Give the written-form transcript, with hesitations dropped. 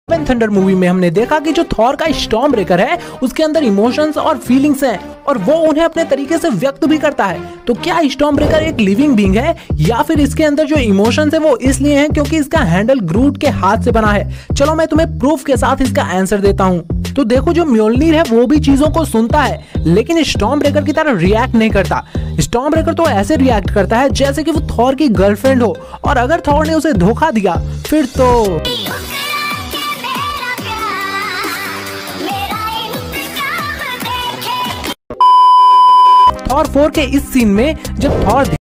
Thunder movie में हमने देखा कि जो थॉर का स्टॉर्म ब्रेकर है उसके अंदर इमोशंस और फीलिंग्स हैं और वो उन्हें अपने तरीके से व्यक्त भी करता है। तो क्या स्टॉर्म ब्रेकर एक लिविंग बीइंग है या फिर इसके अंदर जो इमोशंस है वो इसलिए हैं क्योंकि इसका हैंडल ग्रूट के हाथ से बना है? चलो मैं तुम्हें प्रूफ के साथ इसका आंसर देता हूँ। तो देखो, जो म्योल्निर है वो भी चीजों को सुनता है लेकिन स्टॉर्म ब्रेकर की तरह रिएक्ट नहीं करता। स्टॉर्म ब्रेकर तो ऐसे रिएक्ट करता है जैसे कि वो थॉर की गर्लफ्रेंड हो, और अगर थॉर ने उसे धोखा दिया फिर तो थॉर 4 के इस सीन में जब थॉर